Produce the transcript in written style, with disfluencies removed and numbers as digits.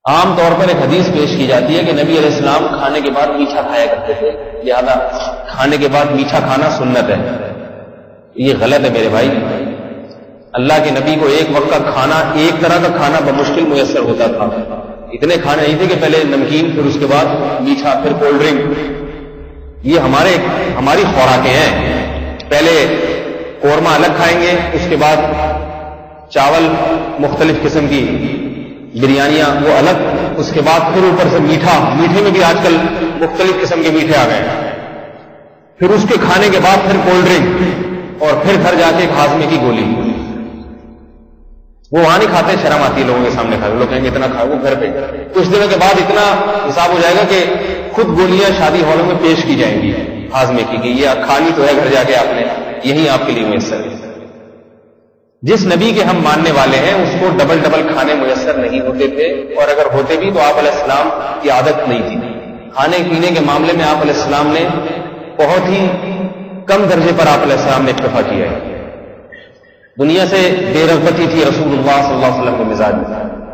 عام طور پر ایک حدیث پیش کی جاتی ہے کہ نبی علیہ السلام کھانے کے بعد میٹھا کھایا کرتے تھے، لہذا کھانے کے بعد میٹھا کھانا سنت ہے۔ یہ غلط ہے میرے بھائی۔ اللہ کے نبی کو ایک وقت کا کھانا، ایک طرح کا کھانا بمشکل میسر ہوتا تھا۔ اتنے کھانے نہیں تھے کہ پہلے نمکین، پھر اس کے بعد میٹھا، پھر کولڈ ڈرنک۔ یہ ہماری خوراکیں ہیں۔ پہلے قورمہ الگ کھائیں گے، اس کے بعد چاول، مختلف قسم کی بریانیاں وہ الگ، اس کے بعد پھر اوپر سے میٹھے میں بھی آج کل مختلف قسم کے میٹھے آ گئے ہیں، پھر اس کے کھانے کے بعد پھر کولڈ ڈرنک، اور پھر گھر جا کے ایک ہاضمے کی گولی۔ وہ وہاں نہیں کھاتے، شرم آتی ہے لوگوں کے سامنے کھاتے، لوگ کہیں گے اتنا کھاؤ، وہ گھر پہ کچھ دنوں کے بعد اتنا حساب ہو جائے گا کہ خود گولیاں شادی ہالوں میں پیش کی جائیں گی ہاضمے کی، کہ یہ کھانی تو ہے گھر جا کے آپ نے، یہی آپ کے لیے میسر ہے۔ جس نبی کے ہم ماننے والے ہیں اس کو ڈبل کھانے میسر نہیں ہوتے تھے، اور اگر ہوتے بھی تو آپ علیہ السلام کی عادت نہیں تھی۔ کھانے پینے کے معاملے میں آپ علیہ السلام نے بہت ہی کم درجے پر آپ علیہ السلام نے اکتفا کیا ہے۔ دنیا سے بے رغبتی تھی رسول اللہ صلی اللہ علیہ وسلم کے مزاج میں۔